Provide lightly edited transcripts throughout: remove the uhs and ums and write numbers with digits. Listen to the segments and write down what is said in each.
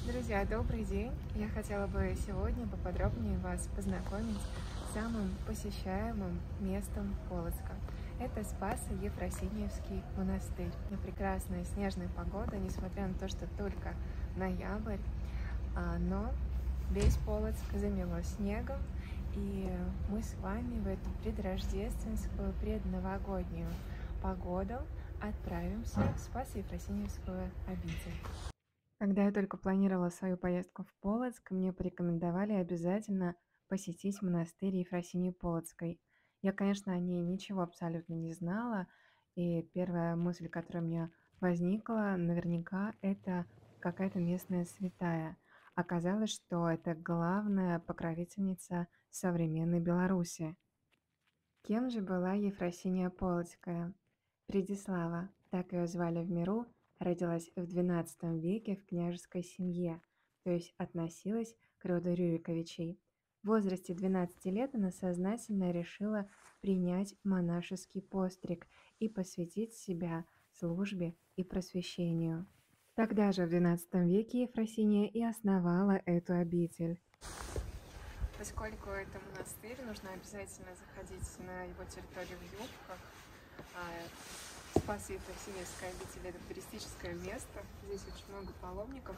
Друзья, добрый день! Я хотела бы сегодня поподробнее вас познакомить с самым посещаемым местом Полоцка. Это Спасо-Ефросиньевский монастырь. На прекрасная снежная погода, несмотря на то, что только ноябрь, но весь Полоцк замело снегом, и мы с вами в эту предрождественскую, предновогоднюю погоду отправимся в Спасо-Ефросиньевскую обитель. Когда я только планировала свою поездку в Полоцк, мне порекомендовали обязательно посетить монастырь Ефросинии Полоцкой. Я, конечно, о ней ничего абсолютно не знала, и первая мысль, которая у меня возникла, наверняка это какая-то местная святая. Оказалось, что это главная покровительница современной Беларуси. Кем же была Ефросиния Полоцкая? Предислава, так ее звали в миру, родилась в XII веке в княжеской семье, то есть относилась к роду Рюриковичей. В возрасте 12 лет она сознательно решила принять монашеский постриг и посвятить себя службе и просвещению. Тогда же, в XII веке, Ефросиния и основала эту обитель. Поскольку это монастырь, нужно обязательно заходить на его территорию в юбках. Спасо-Ефросиньевская обитель – это туристическое место. Здесь очень много паломников,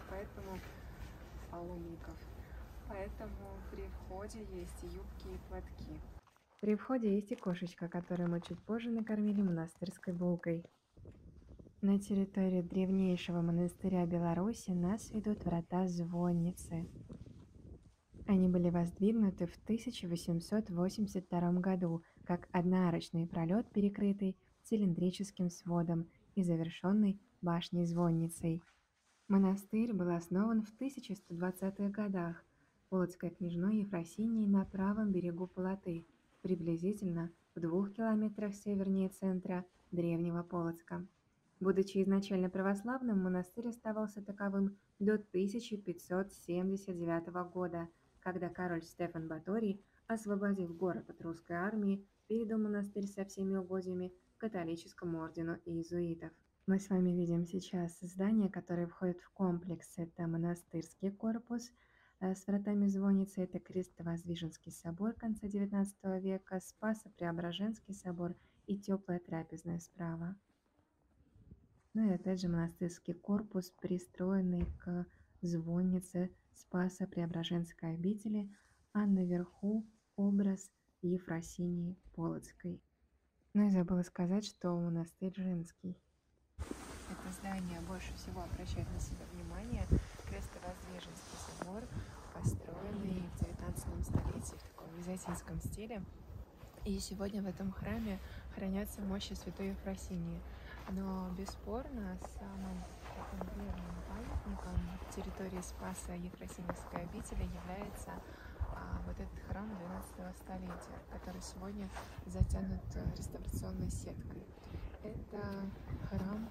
поэтому при входе есть и юбки, и платки. При входе есть и кошечка, которую мы чуть позже накормили монастырской булкой. На территории древнейшего монастыря Беларуси нас ведут врата звонницы. Они были воздвигнуты в 1882 году как одноарочный пролет, перекрытый цилиндрическим сводом и завершенный башней-звонницей. Монастырь был основан в 1120-х годах полоцкой княжной Ефросинией на правом берегу Полоты, приблизительно в 2 километрах севернее центра древнего Полоцка. Будучи изначально православным, монастырь оставался таковым до 1579 года, когда король Стефан Баторий, освободив город от русской армии, передал монастырь со всеми угодьями католическому ордену иезуитов. Мы с вами видим сейчас здание, которое входит в комплекс. Это монастырский корпус с вратами-звонницы, это Крестовоздвиженский собор конца XIX века, Спасо-Преображенский собор и теплая трапезная справа. Ну и опять же монастырский корпус, пристроенный к звоннице Спасо-Преображенской обители, а наверху образ Ефросинии Полоцкой. Ну и забыла сказать, что монастырь женский. Это здание больше всего обращает на себя внимание. Крестовоздвиженский собор, построенный в XIX столетии в таком византийском стиле. И сегодня в этом храме хранятся мощи святой Ефросинии. Но бесспорно самым таким древним памятником территории Спасо-Ефросиньевской обители является вот этот храм XII столетия, который сегодня затянут реставрационной сеткой. Это храм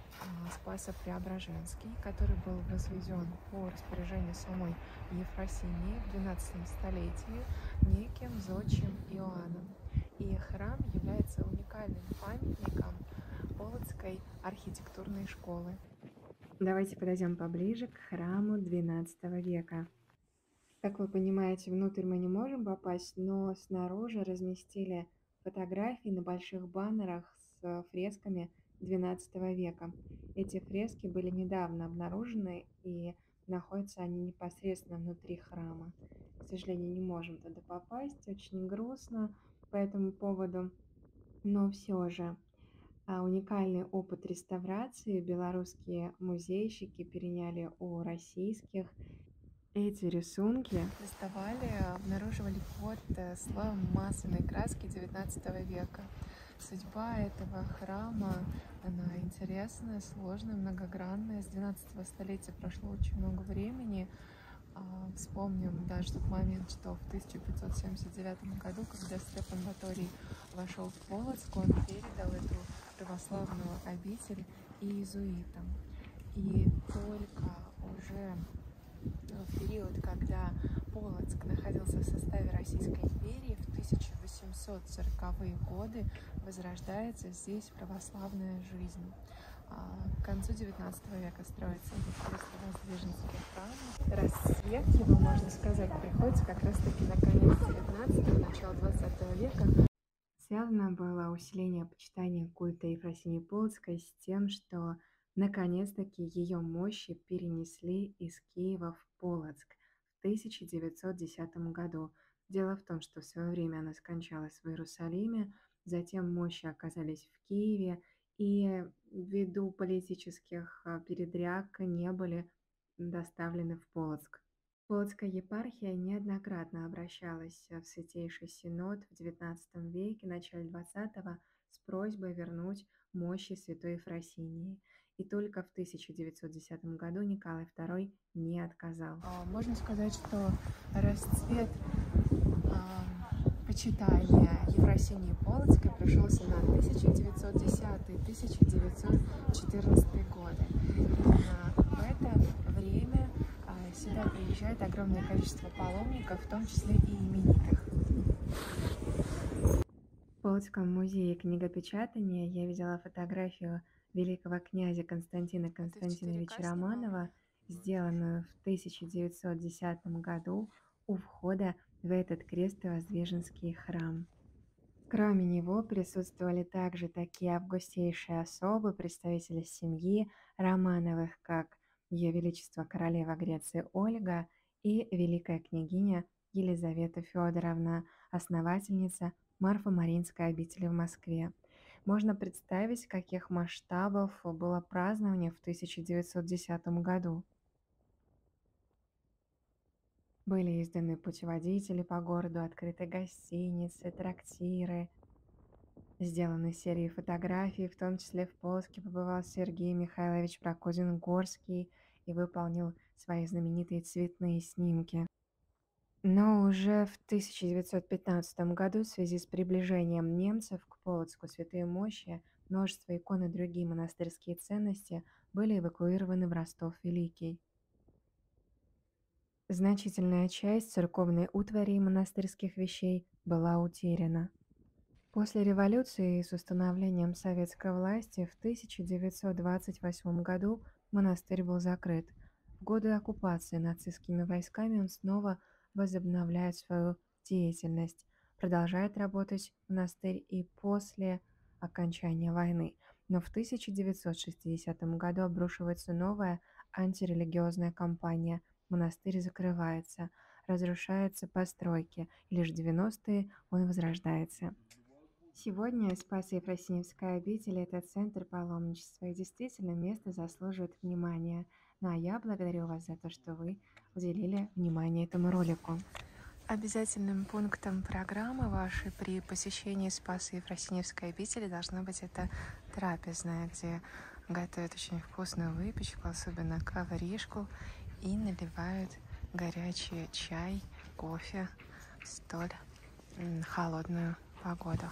Спасо-Преображенский, который был возведен по распоряжению самой Ефросинии в XII столетии неким зодчим Иоанном. И храм является уникальным памятником Полоцкой архитектурной школы. Давайте подойдем поближе к храму XII века. Как вы понимаете, внутрь мы не можем попасть, но снаружи разместили фотографии на больших баннерах с фресками XII века. Эти фрески были недавно обнаружены, и находятся они непосредственно внутри храма. К сожалению, не можем туда попасть, очень грустно по этому поводу, но все же уникальный опыт реставрации белорусские музейщики переняли у российских. Эти рисунки доставали, обнаруживали под слоем масляной краски XIX века. Судьба этого храма, она интересная, сложная, многогранная. С XII столетия прошло очень много времени. Вспомним даже тот момент, что в 1579 году, когда Стефан Баторий вошел в Полоцк, он передал эту православную обитель иезуитам. И только уже в период, когда Полоцк находился в составе Российской империи, в 1840-е годы возрождается здесь православная жизнь. К концу XIX века строится этот Крестовоздвиженский храм расцвет его, можно сказать, приходится как раз-таки на конец 19-го, начало 20 века. Связано было усиление почитания культа Ефросинии Полоцкой с тем, что наконец-таки ее мощи перенесли из Киева в Полоцк в 1910 году. Дело в том, что в свое время она скончалась в Иерусалиме, затем мощи оказались в Киеве, и ввиду политических передряг не были доставлены в Полоцк. Полоцкая епархия неоднократно обращалась в Святейший Синод в XIX веке, начале XX, с просьбой вернуть мощи святой Ефросинии. И только в 1910 году Николай II не отказал. Можно сказать, что расцвет почитания Ефросинии Полоцкой пришелся на 1910-1914 годы. Именно в это время сюда приезжает огромное количество паломников, в том числе и именитых. В Полоцком музее книгопечатания я видела фотографию великого князя Константина Константиновича Романова, сделанную в 1910 году у входа в этот крестовоздвиженский храм. Кроме него присутствовали также такие августейшие особы, представители семьи Романовых, как Ее Величество Королева Греции Ольга и великая княгиня Елизавета Федоровна, основательница Марфо-Маринской обители в Москве. Можно представить, каких масштабов было празднование в 1910 году. Были изданы путеводители по городу, открыты гостиницы, трактиры, сделаны серии фотографий, в том числе в Полоцке побывал Сергей Михайлович Прокудин-Горский и выполнил свои знаменитые цветные снимки. Но уже в 1915 году в связи с приближением немцев к Полоцку святые мощи, множество икон и другие монастырские ценности были эвакуированы в Ростов-Великий. Значительная часть церковной утвари и монастырских вещей была утеряна. После революции и с установлением советской власти в 1928 году монастырь был закрыт. В годы оккупации нацистскими войсками он снова возобновляет свою деятельность, продолжает работать монастырь и после окончания войны. Но в 1960 году обрушивается новая антирелигиозная кампания. Монастырь закрывается, разрушаются постройки, и лишь в 90-е он возрождается. Сегодня Спасо-Ефросиньевская обитель – это центр паломничества, и действительно место заслуживает внимания. Ну а я благодарю вас за то, что вы уделили внимание этому ролику. Обязательным пунктом программы вашей при посещении Спасо-Ефросиньевской обители должна быть эта трапезная, где готовят очень вкусную выпечку, особенно ковришку, и наливают горячий чай, кофе в столь холодную погоду.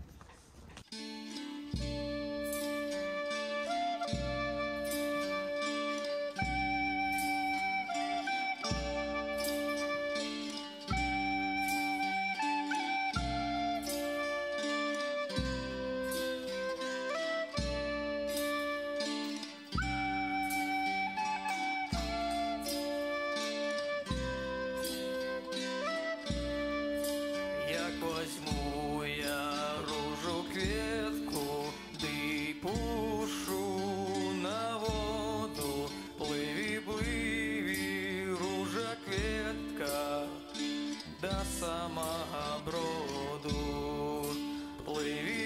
Возьму я ружу кветку, ды пушу на воду. Плыви, плыви, ружа кветка, до самого броду. Плыви,